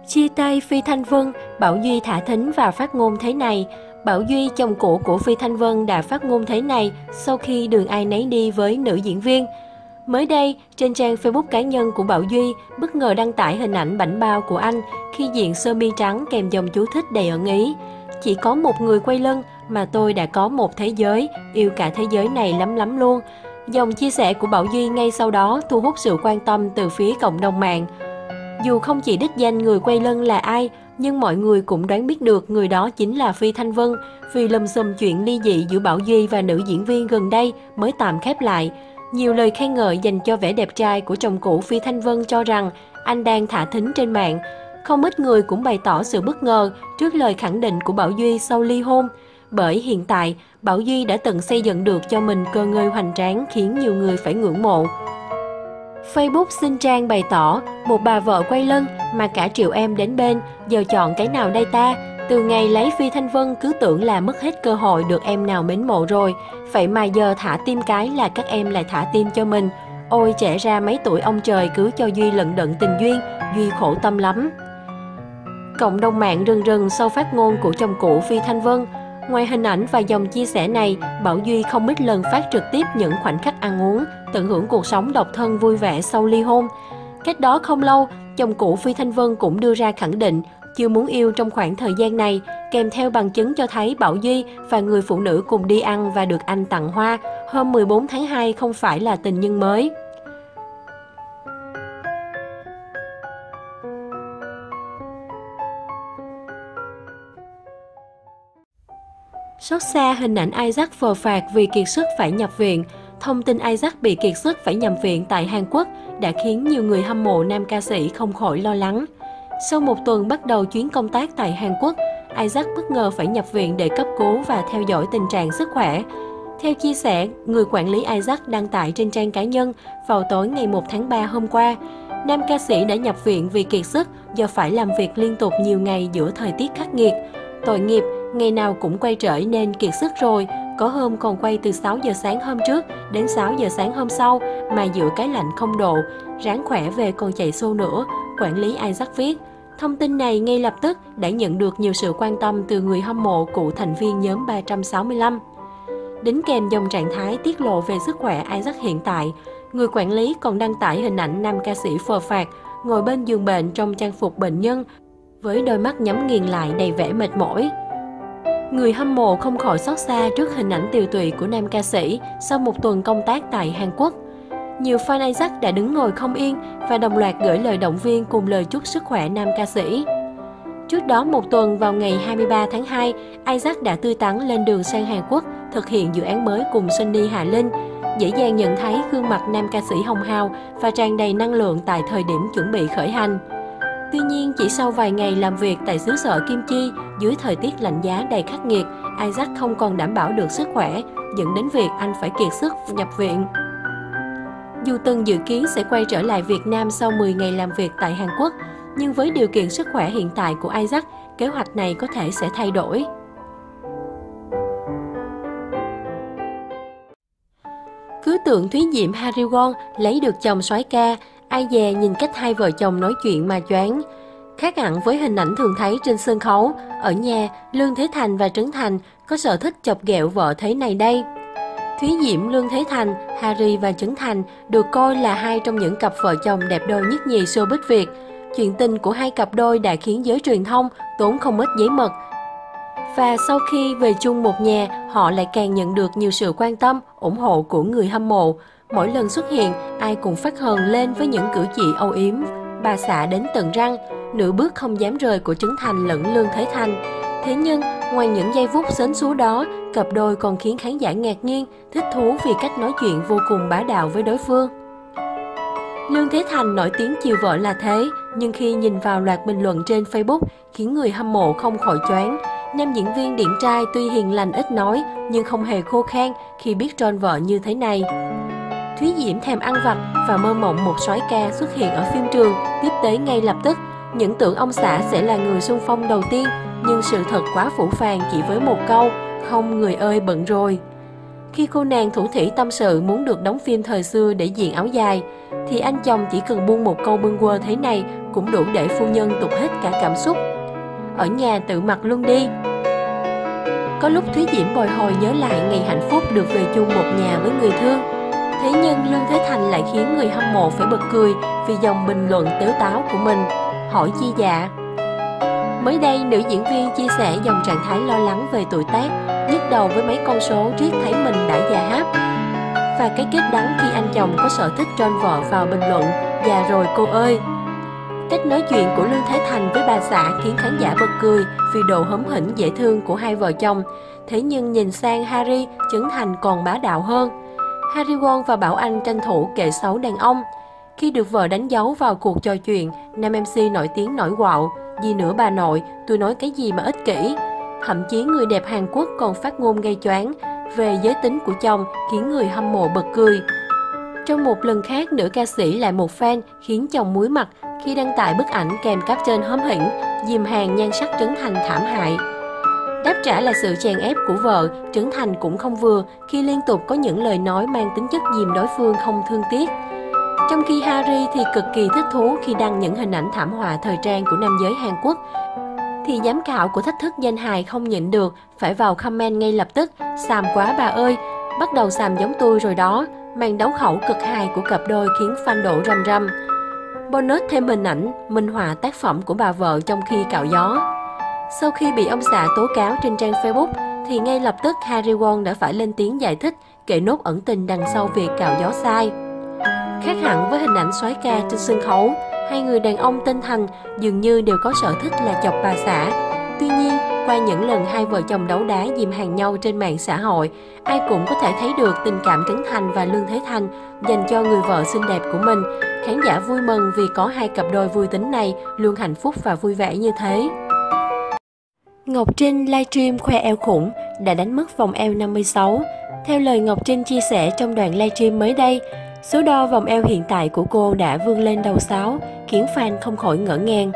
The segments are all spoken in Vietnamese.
Chia tay Phi Thanh Vân, Bảo Duy thả thính và phát ngôn thế này. Bảo Duy, chồng cũ của Phi Thanh Vân đã phát ngôn thế này sau khi đường ai nấy đi với nữ diễn viên. Mới đây, trên trang Facebook cá nhân của Bảo Duy, bất ngờ đăng tải hình ảnh bảnh bao của anh khi diện sơ mi trắng kèm dòng chú thích đầy ẩn ý. Chỉ có một người quay lưng mà tôi đã có một thế giới, yêu cả thế giới này lắm lắm luôn. Dòng chia sẻ của Bảo Duy ngay sau đó thu hút sự quan tâm từ phía cộng đồng mạng. Dù không chỉ đích danh người quay lưng là ai, nhưng mọi người cũng đoán biết được người đó chính là Phi Thanh Vân, vì lùm xùm chuyện ly dị giữa Bảo Duy và nữ diễn viên gần đây mới tạm khép lại. Nhiều lời khen ngợi dành cho vẻ đẹp trai của chồng cũ Phi Thanh Vân cho rằng anh đang thả thính trên mạng. Không ít người cũng bày tỏ sự bất ngờ trước lời khẳng định của Bảo Duy sau ly hôn. Bởi hiện tại, Bảo Duy đã từng xây dựng được cho mình cơ ngơi hoành tráng khiến nhiều người phải ngưỡng mộ. Facebook xin trang bày tỏ, một bà vợ quay lưng mà cả triệu em đến bên, giờ chọn cái nào đây ta? Từ ngày lấy Phi Thanh Vân cứ tưởng là mất hết cơ hội được em nào mến mộ rồi, vậy mà giờ thả tim cái là các em lại thả tim cho mình. Ôi trẻ ra mấy tuổi ông trời cứ cho Duy lận đận tình duyên, Duy khổ tâm lắm. Cộng đồng mạng rần rần sau phát ngôn của chồng cũ Phi Thanh Vân. Ngoài hình ảnh và dòng chia sẻ này, Bảo Duy không ít lần phát trực tiếp những khoảnh khắc ăn uống, tận hưởng cuộc sống độc thân vui vẻ sau ly hôn. Cách đó không lâu, chồng cũ Phi Thanh Vân cũng đưa ra khẳng định chưa muốn yêu trong khoảng thời gian này, kèm theo bằng chứng cho thấy Bảo Duy và người phụ nữ cùng đi ăn và được anh tặng hoa hôm 14 tháng 2 không phải là tình nhân mới. Xót xa hình ảnh Isaac phờ phạc vì kiệt sức phải nhập viện. Thông tin Isaac bị kiệt sức phải nhập viện tại Hàn Quốc đã khiến nhiều người hâm mộ nam ca sĩ không khỏi lo lắng. Sau một tuần bắt đầu chuyến công tác tại Hàn Quốc, Isaac bất ngờ phải nhập viện để cấp cứu và theo dõi tình trạng sức khỏe. Theo chia sẻ, người quản lý Isaac đăng tải trên trang cá nhân vào tối ngày 1 tháng 3 hôm qua, nam ca sĩ đã nhập viện vì kiệt sức do phải làm việc liên tục nhiều ngày giữa thời tiết khắc nghiệt. Tội nghiệp, ngày nào cũng quay trở nên kiệt sức rồi, có hôm còn quay từ 6 giờ sáng hôm trước đến 6 giờ sáng hôm sau mà giữa cái lạnh 0 độ, ráng khỏe về còn chạy xô nữa, quản lý Isaac viết. Thông tin này ngay lập tức đã nhận được nhiều sự quan tâm từ người hâm mộ cựu thành viên nhóm 365. Đính kèm dòng trạng thái tiết lộ về sức khỏe Isaac hiện tại, người quản lý còn đăng tải hình ảnh nam ca sĩ phờ phạc ngồi bên giường bệnh trong trang phục bệnh nhân với đôi mắt nhắm nghiền lại đầy vẻ mệt mỏi. Người hâm mộ không khỏi xót xa trước hình ảnh tiều tụy của nam ca sĩ sau một tuần công tác tại Hàn Quốc. Nhiều fan Isaac đã đứng ngồi không yên và đồng loạt gửi lời động viên cùng lời chúc sức khỏe nam ca sĩ. Trước đó một tuần vào ngày 23 tháng 2, Isaac đã tươi tắn lên đường sang Hàn Quốc thực hiện dự án mới cùng Sunny Hà Linh. Dễ dàng nhận thấy gương mặt nam ca sĩ hồng hào và tràn đầy năng lượng tại thời điểm chuẩn bị khởi hành. Tuy nhiên, chỉ sau vài ngày làm việc tại xứ sở Kim Chi dưới thời tiết lạnh giá đầy khắc nghiệt, Isaac không còn đảm bảo được sức khỏe, dẫn đến việc anh phải kiệt sức nhập viện. Dù từng dự kiến sẽ quay trở lại Việt Nam sau 10 ngày làm việc tại Hàn Quốc, nhưng với điều kiện sức khỏe hiện tại của Isaac, kế hoạch này có thể sẽ thay đổi. Cứ tưởng Thúy Diệm Harry Won lấy được chồng soái ca, ai dè nhìn cách hai vợ chồng nói chuyện mà choáng. Khác hẳn với hình ảnh thường thấy trên sân khấu, ở nhà, Lương Thế Thành và Trấn Thành có sở thích chọc ghẹo vợ thế này đây. Thúy Diệm, Lương Thế Thành, Harry và Trấn Thành được coi là hai trong những cặp vợ chồng đẹp đôi nhất nhì showbiz Việt. Chuyện tình của hai cặp đôi đã khiến giới truyền thông tốn không ít giấy mực. Và sau khi về chung một nhà, họ lại càng nhận được nhiều sự quan tâm, ủng hộ của người hâm mộ. Mỗi lần xuất hiện, ai cũng phát hờn lên với những cử chỉ âu yếm, bà xạ đến tận răng, nửa bước không dám rời của Trấn Thành lẫn Lương Thế Thành. Thế nhưng, ngoài những giây phút sến súa đó, cặp đôi còn khiến khán giả ngạc nhiên, thích thú vì cách nói chuyện vô cùng bá đạo với đối phương. Lương Thế Thành nổi tiếng chiều vợ là thế, nhưng khi nhìn vào loạt bình luận trên Facebook khiến người hâm mộ không khỏi choáng. Nam diễn viên điển trai tuy hiền lành ít nói, nhưng không hề khô khan khi biết tròn vợ như thế này. Thúy Diễm thèm ăn vặt và mơ mộng một soái ca xuất hiện ở phim trường, tiếp tế ngay lập tức. Những tưởng ông xã sẽ là người xung phong đầu tiên, nhưng sự thật quá phũ phàng chỉ với một câu, không người ơi bận rồi. Khi cô nàng thủ thỉ tâm sự muốn được đóng phim thời xưa để diện áo dài, thì anh chồng chỉ cần buông một câu bâng quơ thế này cũng đủ để phu nhân tụt hết cả cảm xúc. Ở nhà tự mặc luôn đi. Có lúc Thúy Diễm bồi hồi nhớ lại ngày hạnh phúc được về chung một nhà với người thương. Thế nhưng Lương Thế Thành lại khiến người hâm mộ phải bật cười vì dòng bình luận tếu táo của mình. Hỏi chi dạ? Mới đây, nữ diễn viên chia sẻ dòng trạng thái lo lắng về tuổi tác, nhức đầu với mấy con số riết thấy mình đã già háp. Và cái kết đắng khi anh chồng có sở thích tròn vợ vào bình luận, già rồi cô ơi. Cách nói chuyện của Lương Thế Thành với bà xã khiến khán giả bật cười vì độ hóm hỉnh dễ thương của hai vợ chồng. Thế nhưng nhìn sang Harry, Trấn Thành còn bá đạo hơn. Harry Won và Bảo Anh tranh thủ kể xấu đàn ông. Khi được vợ đánh dấu vào cuộc trò chuyện, nam MC nổi tiếng nổi quạo. Gì nữa bà nội, tôi nói cái gì mà ích kỷ. Thậm chí người đẹp Hàn Quốc còn phát ngôn gây choáng về giới tính của chồng khiến người hâm mộ bật cười. Trong một lần khác, nữ ca sĩ lại một fan khiến chồng muối mặt khi đăng tải bức ảnh kèm caption hóm hỉnh, dìm hàng nhan sắc Trấn Thành thảm hại. Đáp trả là sự chèn ép của vợ, Trấn Thành cũng không vừa khi liên tục có những lời nói mang tính chất dìm đối phương không thương tiếc. Trong khi Harry thì cực kỳ thích thú khi đăng những hình ảnh thảm họa thời trang của nam giới Hàn Quốc, thì giám khảo của Thách Thức Danh Hài không nhịn được, phải vào comment ngay lập tức, xàm quá bà ơi, bắt đầu xàm giống tôi rồi đó. Màn đấu khẩu cực hài của cặp đôi khiến fan đổ răm răm. Bonus thêm hình ảnh, minh họa tác phẩm của bà vợ trong khi cạo gió. Sau khi bị ông xã tố cáo trên trang Facebook, thì ngay lập tức Harry Won đã phải lên tiếng giải thích, kể nốt ẩn tình đằng sau việc cạo gió sai. Khác hẳn với hình ảnh soái ca trên sân khấu, hai người đàn ông tên Thành dường như đều có sở thích là chọc bà xã. Tuy nhiên, qua những lần hai vợ chồng đấu đá dìm hàng nhau trên mạng xã hội, ai cũng có thể thấy được tình cảm Trấn Thành và Lương Thế Thành dành cho người vợ xinh đẹp của mình. Khán giả vui mừng vì có hai cặp đôi vui tính này luôn hạnh phúc và vui vẻ như thế. Ngọc Trinh livestream khoe eo khủng, đã đánh mất vòng eo 56. Theo lời Ngọc Trinh chia sẻ trong đoạn livestream mới đây, số đo vòng eo hiện tại của cô đã vươn lên đầu 6, khiến fan không khỏi ngỡ ngàng.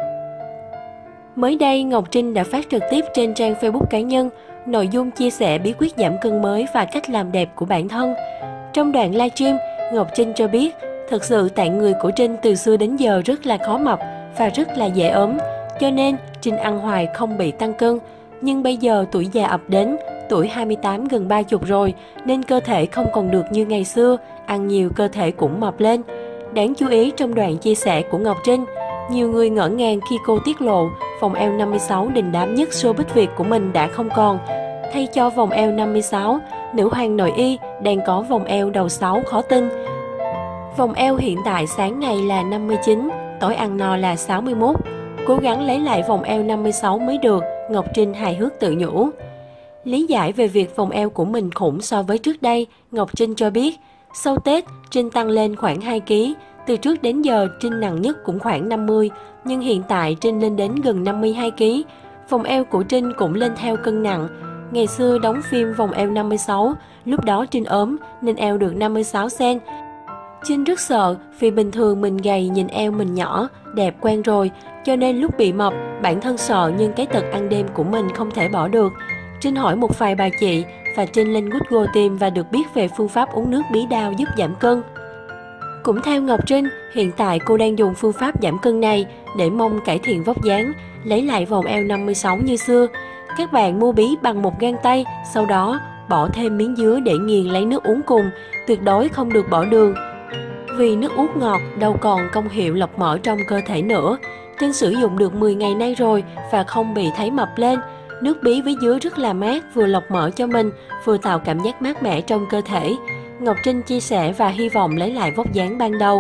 Mới đây, Ngọc Trinh đã phát trực tiếp trên trang Facebook cá nhân, nội dung chia sẻ bí quyết giảm cân mới và cách làm đẹp của bản thân. Trong đoạn livestream, Ngọc Trinh cho biết, thực sự tạng người của Trinh từ xưa đến giờ rất là khó mập và rất là dễ ốm, cho nên Trinh ăn hoài không bị tăng cân. Nhưng bây giờ tuổi già ập đến, tuổi 28 gần 30 rồi, nên cơ thể không còn được như ngày xưa, ăn nhiều cơ thể cũng mập lên. Đáng chú ý trong đoạn chia sẻ của Ngọc Trinh, nhiều người ngỡ ngàng khi cô tiết lộ vòng eo 56 đình đám nhất showbiz Việt của mình đã không còn. Thay cho vòng eo 56, nữ hoàng nội y đang có vòng eo đầu 6 khó tin. Vòng eo hiện tại sáng ngày là 59, tối ăn no là 61. Cố gắng lấy lại vòng eo 56 mới được, Ngọc Trinh hài hước tự nhủ. Lý giải về việc vòng eo của mình khủng so với trước đây, Ngọc Trinh cho biết, sau Tết, Trinh tăng lên khoảng 2 kg. Từ trước đến giờ, Trinh nặng nhất cũng khoảng 50, nhưng hiện tại Trinh lên đến gần 52 kg. Vòng eo của Trinh cũng lên theo cân nặng. Ngày xưa đóng phim vòng eo 56, lúc đó Trinh ốm nên eo được 56 cm. Trinh rất sợ vì bình thường mình gầy nhìn eo mình nhỏ, đẹp quen rồi, cho nên lúc bị mập, bản thân sợ nhưng cái tật ăn đêm của mình không thể bỏ được. Trinh hỏi một vài bà chị và Trinh lên Google tìm và được biết về phương pháp uống nước bí đao giúp giảm cân. Cũng theo Ngọc Trinh, hiện tại cô đang dùng phương pháp giảm cân này để mong cải thiện vóc dáng, lấy lại vòng eo 56 như xưa. Các bạn mua bí bằng một gang tay, sau đó bỏ thêm miếng dứa để nghiền lấy nước uống cùng, tuyệt đối không được bỏ đường. Vì nước uống ngọt đâu còn công hiệu lọc mỡ trong cơ thể nữa. Trinh sử dụng được 10 ngày nay rồi và không bị thấy mập lên. Nước bí với dứa rất là mát, vừa lọc mỡ cho mình, vừa tạo cảm giác mát mẻ trong cơ thể. Ngọc Trinh chia sẻ và hy vọng lấy lại vóc dáng ban đầu.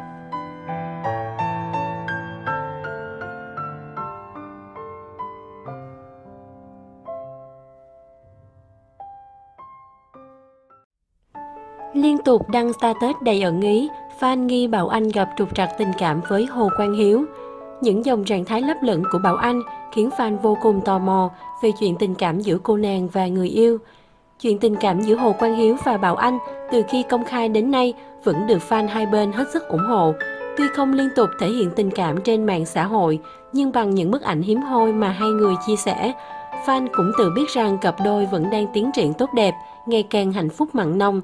Liên tục đăng status đầy ẩn ý, fan nghi Bảo Anh gặp trục trặc tình cảm với Hồ Quang Hiếu. Những dòng trạng thái lấp lửng của Bảo Anh khiến fan vô cùng tò mò về chuyện tình cảm giữa cô nàng và người yêu. Chuyện tình cảm giữa Hồ Quang Hiếu và Bảo Anh từ khi công khai đến nay vẫn được fan hai bên hết sức ủng hộ. Tuy không liên tục thể hiện tình cảm trên mạng xã hội, nhưng bằng những bức ảnh hiếm hoi mà hai người chia sẻ, fan cũng tự biết rằng cặp đôi vẫn đang tiến triển tốt đẹp, ngày càng hạnh phúc mặn nồng.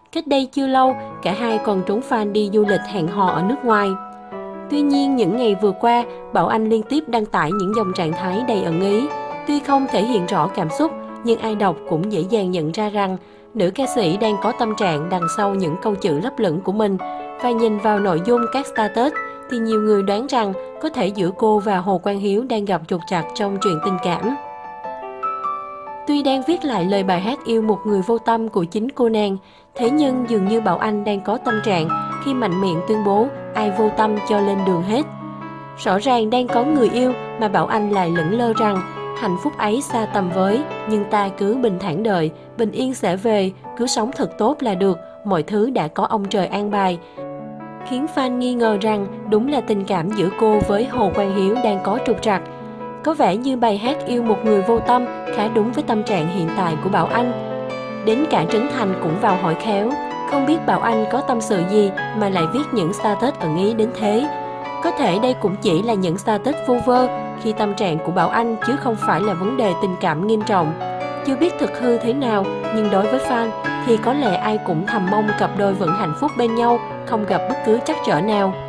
Cách đây chưa lâu, cả hai còn trốn fan đi du lịch hẹn hò ở nước ngoài. Tuy nhiên, những ngày vừa qua, Bảo Anh liên tiếp đăng tải những dòng trạng thái đầy ẩn ý. Tuy không thể hiện rõ cảm xúc, nhưng ai đọc cũng dễ dàng nhận ra rằng nữ ca sĩ đang có tâm trạng đằng sau những câu chữ lấp lửng của mình. Và nhìn vào nội dung các status, thì nhiều người đoán rằng có thể giữa cô và Hồ Quang Hiếu đang gặp trục trặc trong chuyện tình cảm. Tuy đang viết lại lời bài hát Yêu một người vô tâm của chính cô nàng, thế nhưng dường như Bảo Anh đang có tâm trạng khi mạnh miệng tuyên bố ai vô tâm cho lên đường hết. Rõ ràng đang có người yêu mà Bảo Anh lại lững lơ rằng hạnh phúc ấy xa tầm với, nhưng ta cứ bình thản đợi, bình yên sẽ về, cứ sống thật tốt là được, mọi thứ đã có ông trời an bài. Khiến fan nghi ngờ rằng đúng là tình cảm giữa cô với Hồ Quang Hiếu đang có trục trặc. Có vẻ như bài hát Yêu một người vô tâm khá đúng với tâm trạng hiện tại của Bảo Anh. Đến cả Trấn Thành cũng vào hỏi khéo, không biết Bảo Anh có tâm sự gì mà lại viết những status ẩn ý đến thế. Có thể đây cũng chỉ là những status vu vơ khi tâm trạng của Bảo Anh chứ không phải là vấn đề tình cảm nghiêm trọng. Chưa biết thực hư thế nào, nhưng đối với fan thì có lẽ ai cũng thầm mong cặp đôi vẫn hạnh phúc bên nhau, không gặp bất cứ trắc trở nào.